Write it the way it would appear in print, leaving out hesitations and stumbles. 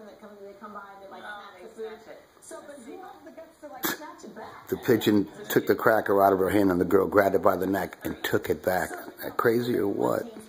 and they come by and they like snatch the food. So, but who has the guts to like snatch it back? The pigeon took the cracker out of her hand and the girl grabbed it by the neck and took it back. That crazy or what?